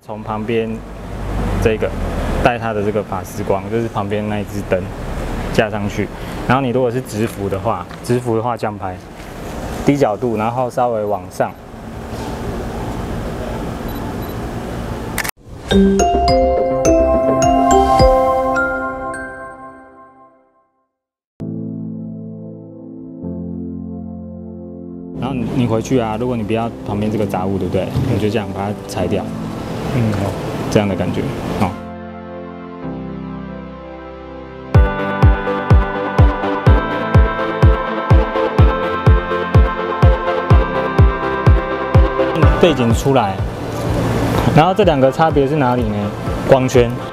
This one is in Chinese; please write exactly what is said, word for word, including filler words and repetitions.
从旁边这个带它的这个法师光，就是旁边那一只灯架上去。然后你如果是直幅的话，直幅的话这样拍，低角度，然后稍微往上。然后你回去啊，如果你不要旁边这个杂物，对不对？你就这样把它裁掉。嗯，好，这样的感觉，好。背景出来，然后这两个差别是哪里呢？光圈。